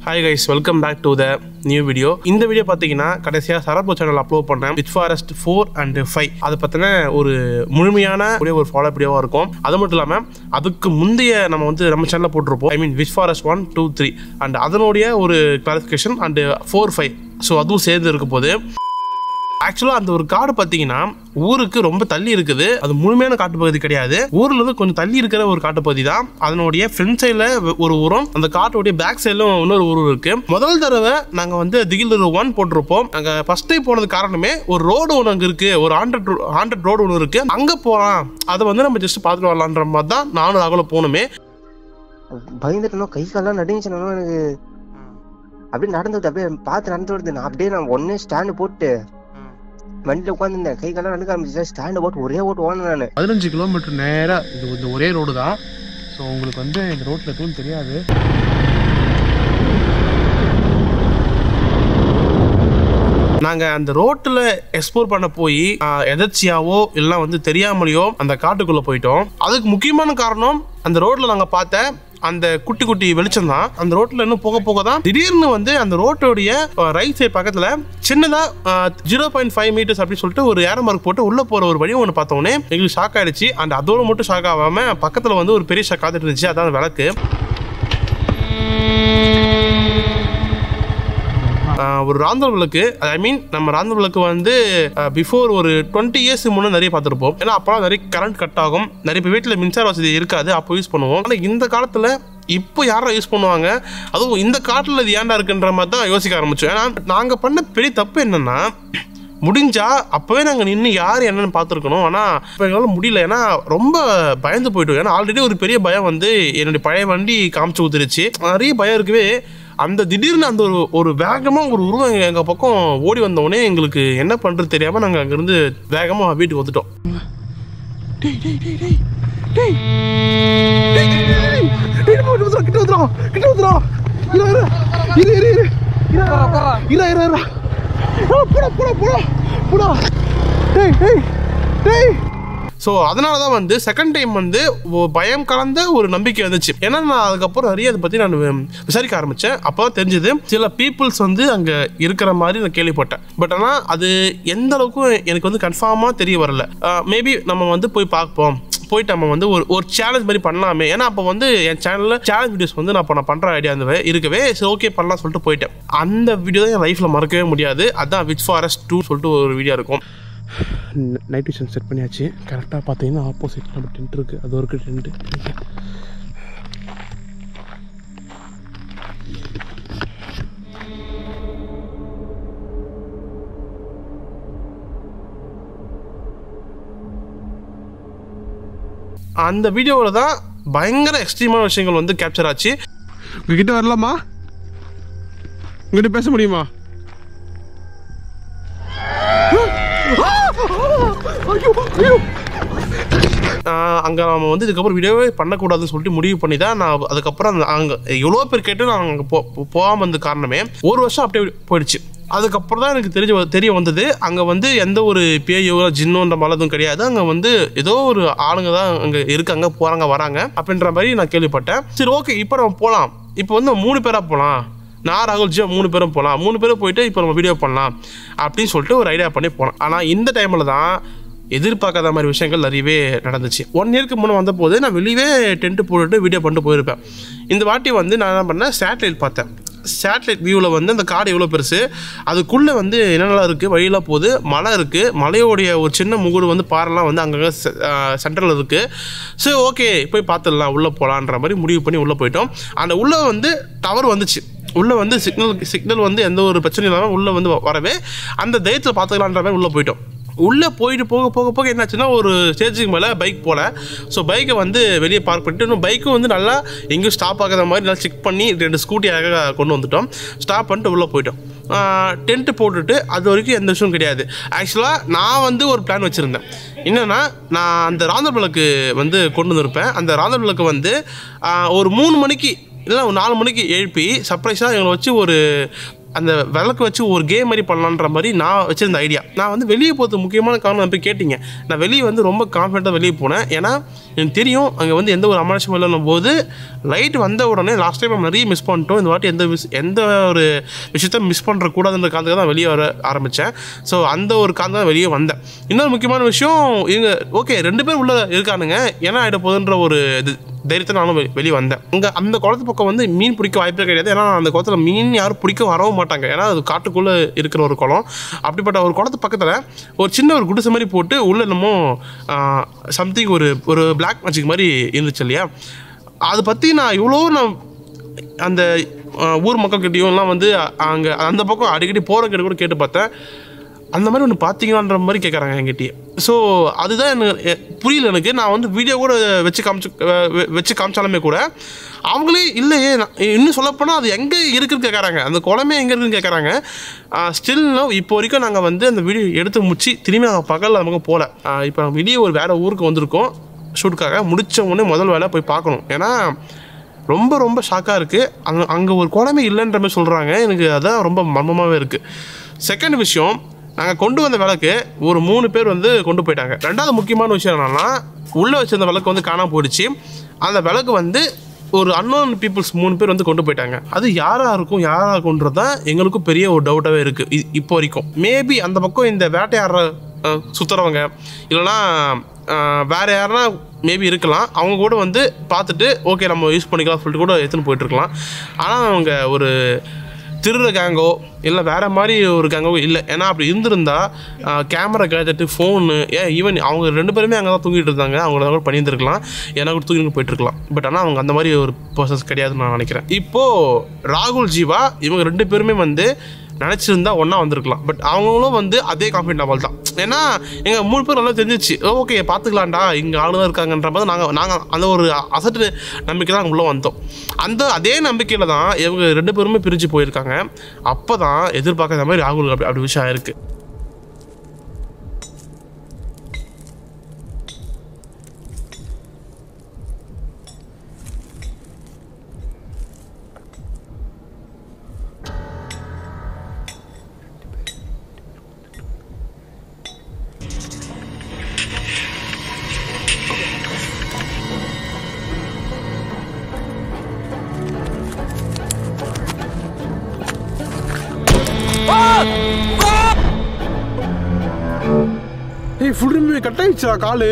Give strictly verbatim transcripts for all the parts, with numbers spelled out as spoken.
Hi guys, welcome back to the new video. In the video பாத்தீங்கன்னா கடைசியா சரபோ channel upload பண்ணேன் Which Forest four and five. அது பத்தின ஒரு முழுமையான ஒரு ஃபாலோ அப் வீடியோவா இருக்கும். அது மட்டும் இல்லாம அதுக்கு முந்தைய நம்ம வந்து நம்ம சேனல்ல போட்டுருப்போம். I mean Which Forest one, two, three and அதனுடைய ஒரு clarification and four, five. So அதுவும் சேர்ந்து இருக்க போது ஆக்சுவலாக அந்த ஒரு காடு பார்த்தீங்கன்னா ஊருக்கு ரொம்ப தள்ளி இருக்குது. அது முழுமையான காட்டுப்பகுதி கிடையாது. ஊர்ல இருந்து கொஞ்சம் தள்ளி இருக்கிற ஒரு காட்டுப்பகுதி தான். அதனுடைய ஃப்ரண்ட் சைடில் ஒரு ஊரும் அந்த காட்டோடைய பேக் சைடிலும் இன்னொரு ஊரும் இருக்கு. முதல் தடவை நாங்கள் வந்து திகில் ஒன் போட்டிருப்போம். நாங்கள் ஃபர்ஸ்ட் டைம் போனது காரணமே ஒரு ரோடு ஒன்று அங்கே இருக்கு, ஒரு ஹண்ட்ரட் ஹண்ட்ரட் ரோடு ஒன்று இருக்கு, அங்கே போகலாம், அதை வந்து நம்ம ஜஸ்ட் பார்த்துட்டு வரலான்ற மாதிரி தான் நானும் ராகுல போகணுமே. பயந்துட்டோம், கை காலெல்லாம் நடுங்கிச்சுனாலும் எனக்கு அப்படியே நடந்து அப்படியே பார்த்து நடந்து வருது. நான் அப்படியே நான் ஒன்னே ஸ்டாண்டு போட்டு வண்டியில் உட்காந்துருந்தேன், கை காலம் நடக்க ஆரம்பிச்சு ஸ்டாண்டு போட்டு ஒரே ஓட்டு ஓடணும். நான் பதினஞ்சு கிலோமீட்டர் நேராக இது இந்த ஒரே ரோடு தான். ஸோ உங்களுக்கு வந்து இந்த ரோட்டில் எதுவும் தெரியாது. நாங்கள் அந்த ரோட்டில் எக்ஸ்ப்ளோர் பண்ண போய் எதர்ச்சியாவோ இல்லை வந்து தெரியாமலையோ அந்த காட்டுக்குள்ளே போயிட்டோம். அதுக்கு முக்கியமான காரணம் அந்த ரோட்டில் நாங்கள் பார்த்த அந்த குட்டி குட்டி வெளிச்சம் தான். அந்த ரோட்ல இன்னும் போக போக தான் திடீர்னு வந்து அந்த ரோட்டோடைய ரைட் சைட் பக்கத்துல சின்னதா ஜீரோ பாயிண்ட் ஃபைவ் மீட்டர்ஸ் அப்படின்னு சொல்லிட்டு ஒரு ஏரோ மார்க் போட்டு உள்ள போற ஒரு வழி ஒன்று பார்த்தோன்னே எங்களுக்கு ஷாக் ஆயிடுச்சு. அண்ட் அதோட மட்டும் ஷாக் ஆகாம பக்கத்துல வந்து ஒரு பெரிய ஷாக் காத்துட்டு இருந்துச்சு. அதான் விளக்கு. ஒரு ராந்தல் விளக்கு, ஐ மீன் நம்ம ராந்தல் விளக்கு வந்து பிஃபோர் ஒரு டுவெண்ட்டி இயர்ஸ் முன்னே நிறைய பார்த்துருப்போம். ஏன்னா அப்போ நிறைய கரண்ட் கட் ஆகும், நிறைய பேர் வீட்டில் மின்சார வசதி இருக்காது, அப்போ யூஸ் பண்ணுவோம். ஆனால் இந்த காலத்தில் இப்போ யாரும் யூஸ் பண்ணுவாங்க, அதுவும் இந்த காட்டில் இது ஏன்டா இருக்குன்ற மாதிரி தான் யோசிக்க ஆரம்பிச்சோம். ஏன்னா நாங்கள் பண்ண பெரிய தப்பு என்னன்னா, முடிஞ்சா அப்போவே நாங்கள் நின்று யார் என்னன்னு பார்த்துருக்கணும். ஆனால் இப்போ எங்களால் முடியல, ஏன்னா ரொம்ப பயந்து போயிட்டோம். ஏன்னா ஆல்ரெடி ஒரு பெரிய பயம் வந்து என்னுடைய பழைய வண்டி காமிச்சு ஊத்துருச்சு. நிறைய பயம் இருக்கவே அந்த திடீர்னு அந்த ஒரு ஒரு வேகமாக ஒரு உருவம் எங்கள் பக்கம் ஓடி வந்தோடனே எங்களுக்கு என்ன பண்ணுறது தெரியாமல் நாங்கள் அங்கேருந்து வேகமாக வீட்டுக்கு வந்துட்டோம். கிட்ட வந்துடும் கிட்ட வந்துடும் ஸோ அதனால தான் வந்து செகண்ட் டைம் வந்து பயம் கலந்த ஒரு நம்பிக்கை வந்துச்சு. ஏன்னா நான் அதுக்கப்புறம் நிறைய அதை பற்றி நான் விசாரிக்க ஆரம்பித்தேன். அப்போ தான் தெரிஞ்சது சில பீப்புள்ஸ் வந்து அங்கே இருக்கிற மாதிரி நான் கேள்விப்பட்டேன். பட் ஆனால் அது எந்த அளவுக்கு எனக்கு வந்து கன்ஃபார்மாக தெரிய வரல. மேபி நம்ம வந்து போய் பார்ப்போம், போயிட்டு நம்ம வந்து ஒரு ஒரு சேலஞ்ச் மாதிரி பண்ணலாமே. ஏன்னா அப்போ வந்து என் சேனலில் சேலஞ்ச் வீடியோஸ் வந்து நான் இப்போ நான் பண்ணுற ஐடியா அந்த இருக்கவே சரி ஓகே பண்ணலாம் சொல்லிட்டு போயிட்டேன். அந்த வீடியோ தான் என் லைஃப்பில் மறக்கவே முடியாது. அதுதான் விச் ஃபாரஸ்ட் டூ சொல்லிட்டு ஒரு வீடியோ இருக்கும். நைட் விஷன் செட் பண்ணியாச்சு. கரெக்டாக பார்த்தீங்கன்னா ஆப்போசிட் நம்ம டென்ட் இருக்குது, அது ஒரு டென்ட்டு. அந்த வீடியோவில் தான் பயங்கர எக்ஸ்ட்ரீமான விஷயங்கள் வந்து கேப்சர் ஆச்சு. உங்ககிட்ட வரலாமா? உங்ககிட்ட பேச முடியுமா? அங்கே நம்ம வந்து இதுக்கப்புறம் வீடியோவே பண்ணக்கூடாதுன்னு சொல்லிட்டு முடிவு பண்ணி தான் நான் அதுக்கப்புறம் அங்கே எவ்வளோ பேர் கேட்டு நான் அங்கே போ போகாமல் இருந்த காரணமே ஒரு வருஷம் அப்படியே போயிடுச்சு. அதுக்கப்புறம் தான் எனக்கு தெரிஞ்ச தெரிய வந்தது அங்கே வந்து எந்த ஒரு பேயோ ஜின்னோன்ற மலதும் கிடையாது. அங்கே வந்து ஏதோ ஒரு ஆளுங்க தான் அங்கே இருக்காங்க, போகிறாங்க வராங்க அப்படின்ற மாதிரி நான் கேள்விப்பட்டேன். சரி ஓகே இப்போ நம்ம போகலாம். இப்போ வந்து மூணு பேராக போகலாம், நான் ராகுல் ஜி மூணு பேரும் போகலாம், மூணு பேரும் போயிட்டு இப்போ நம்ம வீடியோ பண்ணலாம் அப்படின்னு சொல்லிட்டு ஒரு ஐடியா பண்ணி போனோம். ஆனால் இந்த டைமில் தான் எதிர்பார்க்காத மாதிரி விஷயங்கள் நிறையவே நடந்துச்சு. ஒன் இயர்க்கு முன்னே வந்த போது நான் வெளியே டென்ட்டு போட்டுட்டு வீடியோ பண்ணிட்டு போயிருப்பேன். இந்த வாட்டி வந்து நான் என்ன பண்ணேன், சேட்டலைட் பார்த்தேன். சேட்டலைட் வியூவில் வந்து அந்த காடு எவ்வளோ பெருசு, அதுக்குள்ளே வந்து என்னென்னலாம் இருக்குது, வழியெல்லாம் போகுது, மலை இருக்குது, மலையோடைய ஒரு சின்ன முகுடு வந்து பாறைலாம் வந்து அங்கங்கே சென்ட்ரலில் இருக்குது. சரி ஓகே போய் பார்த்துடலாம், உள்ளே போகலான்ற மாதிரி முடிவு பண்ணி உள்ளே போயிட்டோம். அந்த உள்ளே வந்து டவர் வந்துச்சு, உள்ளே வந்து சிக்னல் சிக்னல் வந்து எந்த ஒரு பிரச்சனையும் இல்லாமல் உள்ளே வந்து வரவே அந்த தைரியத்தில் பார்த்துக்கலான்ற மாதிரி உள்ளே போயிட்டோம். உள்ளே போயிட்டு போக போக போக என்னாச்சுன்னா ஒரு ஸ்டேஜுக்கு மேலே பைக் போல. ஸோ பைக்கை வந்து வெளியே பார்க் பண்ணிட்டு இன்னும் பைக்கும் வந்து நல்லா எங்கேயும் ஸ்டாப் ஆகாத மாதிரி நல்லா செக் பண்ணி ரெண்டு ஸ்கூட்டியாக கொண்டு வந்துட்டோம். ஸ்டாப் பண்ணிட்டு உள்ளே போயிட்டோம். டென்ட்டு போட்டுட்டு அது வரைக்கும் எந்த விஷயம் கிடையாது. ஆக்சுவலாக நான் வந்து ஒரு பிளான் வச்சுருந்தேன். என்னென்னா நான் அந்த ராந்தல் விளக்கு வந்து கொண்டு வந்திருப்பேன். அந்த ராந்தல் விளக்கு வந்து ஒரு மூணு மணிக்கு இல்லை ஒரு நாலு மணிக்கு எழுப்பி சர்ப்ரைஸாக எங்களை வச்சு ஒரு அந்த விளக்கு வச்சு ஒரு கேம் மாதிரி பண்ணலான்ற மாதிரி நான் வச்சிருந்த ஐடியா. நான் வந்து வெளியே போகிறது முக்கியமான காரணம் போய் கேட்டிங்க. நான் வெளியே வந்து ரொம்ப கான்ஃபிடென்ட்டாக வெளியே போனேன். ஏன்னா எனக்கு தெரியும் அங்கே வந்து எந்த ஒரு அமானுஷமும் இல்லைன்னும் போது லைட் வந்த உடனே லாஸ்ட் டைம் நம்ம நிறைய மிஸ் பண்ணிட்டோம். இந்த வாட்டி எந்த மிஸ் எந்த ஒரு விஷயத்த மிஸ் பண்ணுறக்கூடாதுன்ற காரணத்துக்கு தான் வெளியே வர ஆரம்பித்தேன். ஸோ அந்த ஒரு காரணம் தான் வெளியே வந்தேன். இன்னொரு முக்கியமான விஷயம், இவங்க ஓகே ரெண்டு பேர் உள்ளே இருக்கானுங்க, ஏன்னா ஆகிட போகுதுன்ற ஒரு இது தைரியத்தை நானும் வெளியே வந்தேன். அங்கே அந்த குளத்து பக்கம் வந்து மீன் பிடிக்க வாய்ப்பே கிடையாது. ஏன்னா அந்த குளத்தில் மீன் யாரும் பிடிக்க வரவும் மாட்டாங்க. ஏன்னா அது காட்டுக்குள்ளே இருக்கிற ஒரு குளம். அப்படிப்பட்ட ஒரு குளத்து பக்கத்தில் ஒரு சின்ன ஒரு குடிசை மாதிரி போட்டு உள்ள என்னமோ சம்திங் ஒரு ஒரு பிளாக் மேஜிக் மாதிரி இருந்துச்சு இல்லையா. அதை பற்றி நான் இவ்வளோ நான் அந்த ஊர் மக்கள்கிட்டையும் எல்லாம் வந்து அங்கே அந்த பக்கம் அடிக்கடி போகிற கிட்ட கூட கேட்டு பார்த்தேன். அந்த மாதிரி ஒன்று பார்த்தீங்களான்ற மாதிரி கேட்குறாங்க என்கிட்டயே. ஸோ அதுதான் எனக்கு புரியல. எனக்கு நான் வந்து வீடியோ கூட வச்சு காமிச்சு வச்சு காமிச்சாலுமே கூட அவங்களே இல்லையே, இன்னும் சொல்லப்போனால் அது எங்கே இருக்குதுன்னு கேட்குறாங்க, அந்த குளமே எங்கே இருக்குதுன்னு கேட்குறாங்க. ஸ்டில் இப்போ வரைக்கும் நாங்கள் வந்து அந்த வீடியோ எடுத்து முடிச்சு திரும்பி நாங்கள் பகலில் நமக்கு போகல. இப்போ நாங்கள் வெளியே ஒரு வேறு ஊருக்கு வந்திருக்கோம் ஷூட்டுக்காக. முடித்த உடனே முதல் வேலை போய் பார்க்கணும். ஏன்னா ரொம்ப ரொம்ப ஷாக்காக இருக்குது. அங்கே அங்கே ஒரு குளமே இல்லைன்ற மாதிரி சொல்கிறாங்க. எனக்கு அதான் ரொம்ப மர்மமாகவே இருக்குது. செகண்ட் விஷயம், நாங்கள் கொண்டு வந்த விளக்கு ஒரு மூணு பேர் வந்து கொண்டு போயிட்டாங்க. ரெண்டாவது முக்கியமான விஷயம் என்னென்னா, உள்ளே வச்சிருந்த விளக்கு வந்து காணாமல் போயிடுச்சு. அந்த விளக்கு வந்து ஒரு அன்னோன் பீப்புள்ஸ் மூணு பேர் வந்து கொண்டு போயிட்டாங்க. அது யாராக இருக்கும் யாராக இருக்கும்ன்றது தான் எங்களுக்கும் பெரிய ஒரு டவுட்டாகவே இருக்குது இப்போ வரைக்கும். மேபி அந்த பக்கம் இந்த வேட்டையாடுற சுற்றுறவங்க இல்லைனா வேறு யாருன்னா மேபி இருக்கலாம். அவங்க கூட வந்து பார்த்துட்டு ஓகே நம்ம யூஸ் பண்ணிக்கலாம் சொல்லிட்டு கூட எடுத்துன்னு போயிட்டுருக்கலாம். ஆனால் அவங்க ஒரு திருடுற கேங்கோ இல்லை வேறு மாதிரி ஒரு கேங்கோ இல்லை. ஏன்னா அப்படி இருந்திருந்தா கேமரா கேட்டுட்டு ஃபோனு ஏன் ஈவன் அவங்க ரெண்டு பேருமே அங்கே தான் தூங்கிட்டு இருந்தாங்க, அவங்கள கூட பண்ணியிருந்துருக்கலாம், ஏன்னா கூட தூங்கிட்டு போயிட்டுருக்கலாம். பட் ஆனால் அவங்க அந்த மாதிரி ஒரு பர்சன்ஸ் கிடையாதுன்னு நான் நினைக்கிறேன். இப்போது ராகுல் ஜீவா இவங்க ரெண்டு பேருமே வந்து நினச்சிருந்தா ஒன்றா வந்திருக்கலாம். பட் அவங்களும் வந்து அதே கான்ஃபிடென்ட் லெவல் தான். ஏன்னா எங்கள் மூணு பேர் நல்லா தெரிஞ்சிச்சு, ஓகே பார்த்துக்கலாம்டா இங்கே ஆளு தான் இருக்காங்கன்ற போது நாங்கள் நாங்கள் அந்த ஒரு அசட்டு நம்பிக்கை தான் உள்ளே வந்தோம். அந்த அதே நம்பிக்கையில் தான் இவங்க ரெண்டு பேருமே பிரிஞ்சு போயிருக்காங்க. அப்போ தான் எதிர்பார்க்காத மாதிரி ராகுல் அப்படி அப்படி விஷயம் இருக்குது. ஏய் ஃபுல் ரிவ்யூ கட் ஆயிடுச்சா காலு?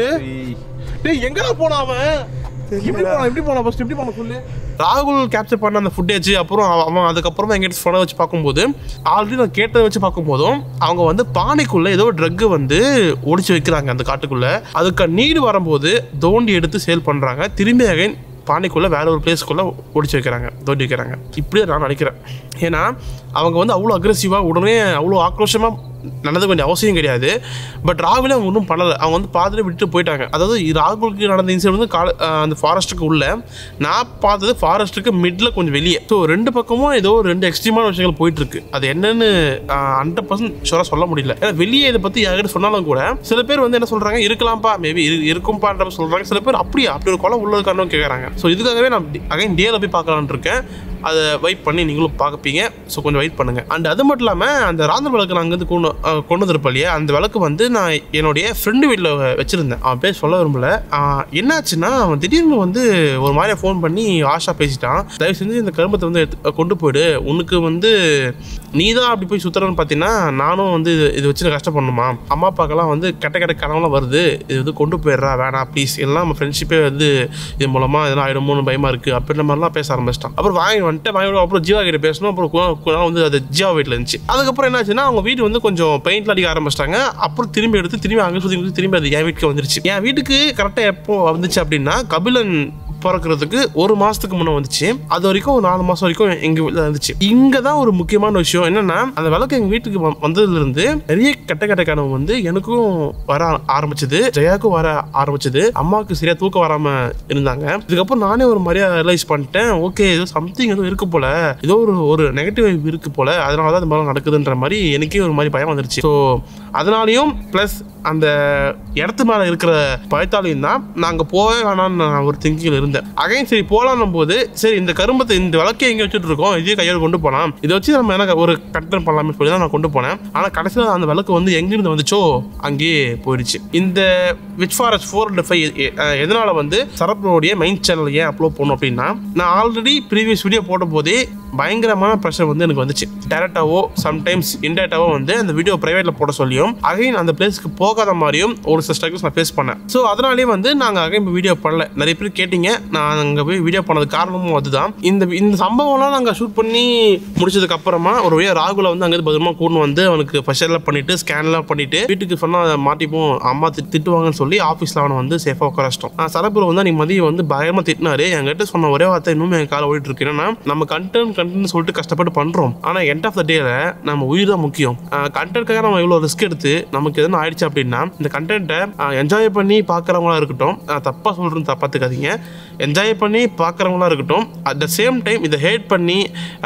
டேய் எங்கடா போனா அவன்? எப்படி போனா எப்படி போனா ஃபர்ஸ்ட் எப்படி போனா சொல்லு. ராகுல் கேப்சர் பண்ண அந்த ஃபுட்டேஜ் அப்புறம் அவன் அதுக்கப்புறமா எங்கிட்ட ஃபோனை வச்சு பார்க்கும்போது ஆல்ரெடி நான் கேட்டதை வச்சு பார்க்கும்போதும் அவங்க வந்து பானைக்குள்ளே ஏதோ ட்ரக்கு வந்து ஒடிச்சு வைக்கிறாங்க அந்த காட்டுக்குள்ளே. அதுக்கு நீடு வரும்போது தோண்டி எடுத்து சேல் பண்ணுறாங்க. திரும்பி அகைன் பானைக்குள்ளே வேற ஒரு பிளேஸ்க்குள்ளே ஒடிச்சு வைக்கிறாங்க, தோண்டி வைக்கிறாங்க. இப்படியே நான் நினைக்கிறேன். ஏன்னா அவங்க வந்து அவ்வளோ அக்ரெசிவாக உடனே அவ்வளோ ஆக்ரோஷமாக நடந்துக்க வேண்டிய அவசியம் கிடையாது. பட் ராகுலே அவங்க ஒன்றும் பண்ணலை, அவங்க வந்து பார்த்துட்டு விட்டுட்டு போயிட்டாங்க. அதாவது ராகுலுக்கு நடந்த இன்சிடென்ட் வந்து கால அந்த ஃபாரஸ்ட்டுக்கு உள்ள, நான் பார்த்தது ஃபாரஸ்ட்டுக்கு மிடில் கொஞ்சம் வெளியே. ஸோ ரெண்டு பக்கமும் ஏதோ ரெண்டு எக்ஸ்ட்ரீமான விஷயங்கள் போயிட்டுருக்கு. அது என்னென்னு ஹண்ட்ரட் பர்சன்ட் ஷுவராக சொல்ல முடியல. ஏன்னா வெளியே இதை பற்றி யார்கிட்ட சொன்னாலும் கூட சில பேர் வந்து என்ன சொல்கிறாங்க, இருக்கலாம்ப்பா மேபி இருக்கும்பான்ற சொல்கிறாங்க. சில பேர் அப்படியே அப்படி ஒரு குளம் உள்ள இருக்கான்னு கேட்குறாங்க. ஸோ இதுக்காகவே நான் அகைன் டேல போய் பார்க்கலான்னு இருக்கேன். அதை வெயிட் பண்ணி நீங்களும் பார்ப்பீங்க. ஸோ கொஞ்சம் வெயிட் பண்ணுங்கள். அண்ட் அது மட்டும் இல்லாமல் அந்த ராந்தல் விளக்கு நான் அங்கேருந்து கொண்டு கொண்டு வந்திருப்பேன் இல்லையா, அந்த விளக்கு வந்து நான் என்னுடைய ஃப்ரெண்டு வீட்டில் வச்சுருந்தேன். அவன் பேர் சொல்ல விரும்பல. என்னாச்சுன்னா அவன் திடீர்னு வந்து ஒரு மாதிரியாக ஃபோன் பண்ணி ஆஷா பேசிட்டான், தயவு செஞ்சு இந்த கரும்பத்தை வந்து எடுத்து கொண்டு போயிடு, உனக்கு வந்து நீ தான் அப்படி போய் சுற்றுறன்னு பார்த்தீங்கன்னா நானும் வந்து இது வச்சு கஷ்டப்படணுமா, அம்மா அப்பாக்கெல்லாம் வந்து கெட்ட கெட்ட கனவுலாம் வருது, இது வந்து கொண்டு போயிடுறா வேணாம் ப்ளீஸ், எல்லாம் நம்ம ஃப்ரெண்ட்ஷிப்பே வந்து இது மூலமாக எதனா ஆகிடுமோன்னு பயமாக இருக்குது அப்படின்ற மாதிரிலாம் பேச ஆரம்பிச்சிட்டான். அப்புறம் வாங்கி வந்துட்டு வாங்கி அப்புறம் ஜீவா கிட்ட பேசணும். அப்புறம் வந்து அது ஜீவா வீட்டில் இருந்துச்சு. அதுக்கப்புறம் என்னாச்சுன்னா அவங்க வீட்டு வந்து கொஞ்சம் பெயிண்ட்ல அடிக்க ஆரம்பிச்சிட்டாங்க. அப்புறம் திரும்பி எடுத்து திரும்பி அங்கே சுற்றி திரும்பி அது என் வீட்டுக்கு வந்துருச்சு. என் வீட்டுக்கு கரெக்டாக எப்போ வந்துச்சு அப்படின்னா கபிலன் பிறக்கிறதுக்கு ஒரு மாசத்துக்கு முன்னே வந்துச்சு. அது வரைக்கும் ஒரு நாலு மாசம் வரைக்கும் எங்க வீட்டில் இருந்துச்சு. இங்க தான் ஒரு முக்கியமான விஷயம் என்னன்னா, அந்த விளக்கு எங்க வீட்டுக்கு வந்ததுல இருந்து நிறைய கெட்ட கெட்ட கனவு வந்து எனக்கும் வர ஆரம்பிச்சது, ஜெயாவுக்கும் வர ஆரம்பிச்சது. அம்மாவுக்கு சரியா தூக்கம் வராம இருந்தாங்க. இதுக்கப்புறம் நானே ஒரு மாதிரியா ரியலைஸ் பண்ணிட்டேன், ஓகே ஏதோ சம்திங் ஏதோ இருக்கு போல, ஏதோ ஒரு ஒரு நெகட்டிவ் இருக்கு போல, அதனாலதான் இந்த மாதிரி நடக்குதுன்ற மாதிரி எனக்கே ஒரு மாதிரி பயம் வந்துருச்சு. ஸோ அதனாலையும் பிளஸ் அந்த இடத்து மேலே இருக்கிற பயத்தாலையும் தான் நாங்கள் போவே வேணாம்னு நான் ஒரு திங்கில் இருந்தேன். அகைன் சரி போகலான்னும் போது சரி இந்த கரும்பத்தை இந்த விளக்கை எங்கே வச்சுட்டு இருக்கோம், இதே கையோடு கொண்டு போகலாம், இதை வச்சு நம்ம எனக்கு ஒரு கண்டென்ட் பண்ணலாமே சொல்லி தான் நான் கொண்டு போனேன். ஆனால் கடைசியில் அந்த விளக்கு வந்து எங்கிருந்து வந்துச்சோ அங்கேயே போயிடுச்சு. இந்த which forest four hundred five எதனால் வந்து சரப்ரோடைய மெயின் சேனல் ஏன் அப்லோட் பண்ணோம் அப்படின்னா, நான் ஆல்ரெடி ப்ரீவியஸ் வீடியோ போட்ட போதே பயங்கரமான ப்ரெஷர் வந்து எனக்கு வந்துச்சு. டேரக்டாவோ சம்டைம்ஸ் இன்டேரக்டாவோ வந்து அந்த வீடியோ ப்ரைவேட்டில் போட சொல்லியும் அகைன் அந்த பிளேஸ்க்கு போகாத மாதிரியும் ஒரு சில ஸ்ட்ரகிள்ஸ் நான் ஃபேஸ் பண்ணேன். ஸோ அதனாலேயே வந்து நாங்கள் அகைன் இப்போ வீடியோ பண்ணல. நிறைய பேர் கேட்டிங்க, நான் அங்கே போய் வீடியோ பண்ணது காரணமும் அதுதான். இந்த இந்த சம்பவம்லாம் நாங்கள் ஷூட் பண்ணி முடிச்சதுக்கு அப்புறமா ஒரு வழியாக ராகுலை வந்து அங்கேருந்து பத்திரமா கூட்டு வந்து அவனுக்கு ஃபர்ஸ்ட்லாம் பண்ணிட்டு ஸ்கேன்லாம் பண்ணிட்டு வீட்டுக்கு சொன்னால் மாட்டிப்போம், அம்மா திட்டுவாங்கன்னு சொல்லி ஆஃபீஸில் அவனை வந்து சேஃபாக உட்காரச்சிட்டோம். நான் சரப்புரம் வந்து நீ மதியம் வந்து பயமாக திட்டினாரு. என்கிட்ட சொன்ன ஒரே வார்த்தை இன்னும் என் காலை ஓடிட்டு இருக்கு. என்னன்னா நம்ம கண்டென்ட் கண்டென்ட் சொல்லிட்டு கஷ்டப்பட்டு பண்றோம், ஆனா எண்ட் ஆஃப் த டேல நம்ம உயிர் தான் முக்கியம். கண்டென்ட்காக நம்ம இவ்வளவு ரிஸ்க் எடுத்து நமக்கு எதுவும் ஆயிடுச்சு அப்படின்னா இந்த கண்டென்ட்டை என்ஜாய் பண்ணி பாக்குறவங்களா இருக்கட்டும், தப்பா சொல்றேன்னு தப்பாத்துக்காதீங்க, என்ஜாய் பண்ணி பாக்குறவங்களா இருக்கட்டும், அட் த சேம் டைம் இதை ஹேட் பண்ணி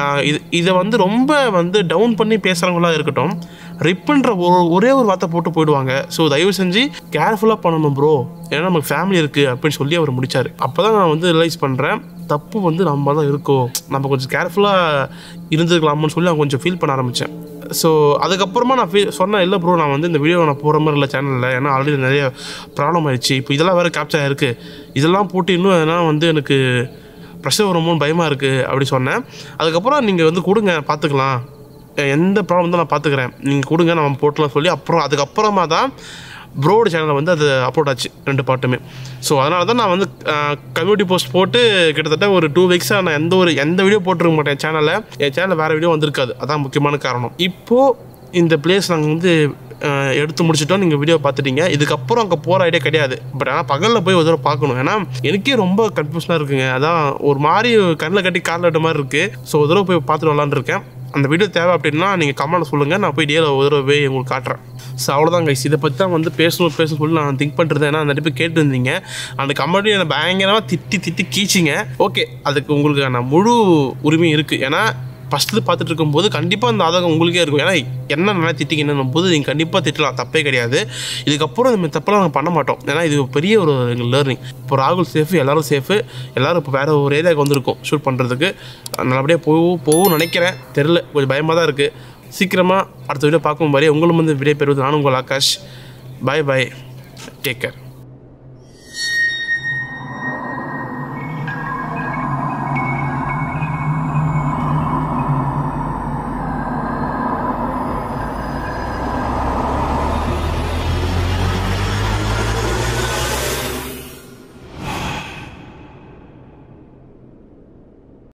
இதை வந்து ரொம்ப வந்து டவுன் பண்ணி பேசுறவங்களா இருக்கட்டும், ரிப்புன்ற ஒரு ஒரே ஒரு வார்த்தை போட்டு போயிடுவாங்க. ஸோ தயவு செஞ்சு கேர்ஃபுல்லாக பண்ணணும் ப்ரோ, ஏன்னா நமக்கு ஃபேமிலி இருக்குது அப்படின்னு சொல்லி அவர் முடித்தார். அப்போ தான் நான் வந்து ரியலைஸ் பண்ணுறேன், தப்பு வந்து நம்ம தான் இருக்கோம், நம்ம கொஞ்சம் கேர்ஃபுல்லாக இருந்துக்கலாம்னு சொல்லி நான் கொஞ்சம் ஃபீல் பண்ண ஆரம்பித்தேன். ஸோ அதுக்கப்புறமா நான் ஃபீல் சொன்னேன், இல்லை ப்ரோ நான் வந்து இந்த வீடியோ நான் போகிற மாதிரி இல்லை சேனலில், ஏன்னா ஆல்ரெடி நிறைய ப்ராப்ளம் ஆயிடுச்சு, இப்போ இதெல்லாம் வேறு கேப்சர் ஆகிருக்கு, இதெல்லாம் போட்டு இன்னும் எதனா வந்து எனக்கு ப்ரெஷர் வருமோன்னு பயமாக இருக்குது அப்படி சொன்னேன். அதுக்கப்புறம் நீங்கள் வந்து கொடுங்க பார்த்துக்கலாம், எந்த ப்ராப்ளம் தான் நான் பார்த்துக்கிறேன், நீங்கள் கொடுங்க நம்ம போட்டலாம் சொல்லி அப்புறம் அதுக்கப்புறமா தான் ப்ரோட சேனலில் வந்து அது அப்லோட் ஆச்சு ரெண்டு பாட்டுமே. ஸோ அதனால தான் நான் வந்து கம்யூனிட்டி போஸ்ட் போட்டு கிட்டத்தட்ட ஒரு டூ வீக்ஸாக நான் எந்த ஒரு எந்த வீடியோ போட்டிருக்க மாட்டேன் சேனலில், என் சேனலில் வேறு வீடியோ வந்திருக்காது. அதான் முக்கியமான காரணம். இப்போது இந்த பிளேஸ் நாங்கள் வந்து எடுத்து முடிச்சிட்டோம், நீங்கள் வீடியோ பார்த்துட்டீங்க. இதுக்கப்புறம் அங்கே போகிற ஐடியா கிடையாது. பட் ஆனால் பகலில் போய் ஒரு தடவை பார்க்கணும், ஏன்னா எனக்கே ரொம்ப கன்ஃபியூஷனாக இருக்குங்க. அதான் ஒரு மாதிரி கண்ணில் கட்டி காலில் விட்ட மாதிரி இருக்குது. ஸோ ஒரு தடவை போய் பார்த்துட்டு வரலான்னு இருக்கேன். அந்த வீடியோ தேவை அப்படின்னா நீங்கள் கமெண்ட்டில் சொல்லுங்கள், நான் போய் டேல ஒரு தடவை போய் உங்களுக்கு காட்டுறேன். ஸோ அவ்வளோதான் கைஸ், இதை பற்றி தான் வந்து பேசணும் பேசணும் சொல்லி நான் திங்க் பண்ணுறது. ஏன்னா அந்த டைப்பு கேட்டுருந்தீங்க, அந்த கமெண்ட்டையும் என்னை பயங்கரமாக திட்டி திட்டி கீச்சிங்க. ஓகே, அதுக்கு உங்களுக்கு நான் முழு உரிமை இருக்குது. ஏன்னா ஃபஸ்ட்டு பார்த்துட்டு இருக்கும்போது கண்டிப்பாக அந்த ஆதகம் உங்களுக்கே இருக்கும். ஏன்னா என்ன நல்லா திட்டிங்க என்னும் போது நீங்கள் கண்டிப்பாக திட்டலாம், தப்பே கிடையாது. இதுக்கப்புறம் இந்த தப்பெல்லாம் நாங்கள் பண்ண மாட்டோம். ஏன்னா இது பெரிய ஒரு எங்கள் லேர்னிங். இப்போ ராகுல் சேஃபு, எல்லோரும் சேஃபு, எல்லோரும் இப்போ வேறு ஒரு ஏரியாவுக்கு வந்திருக்கோம் ஷூட் பண்ணுறதுக்கு. நல்லபடியாக போகும் போகும் நினைக்கிறேன், தெரில, கொஞ்சம் பயமாக தான் இருக்குது. சீக்கிரமாக அடுத்த வீடியோ பார்க்கும் மாதிரி உங்களும் வந்து விடை பெறுவது நான் உங்கள் Akash. Bye bye, take care.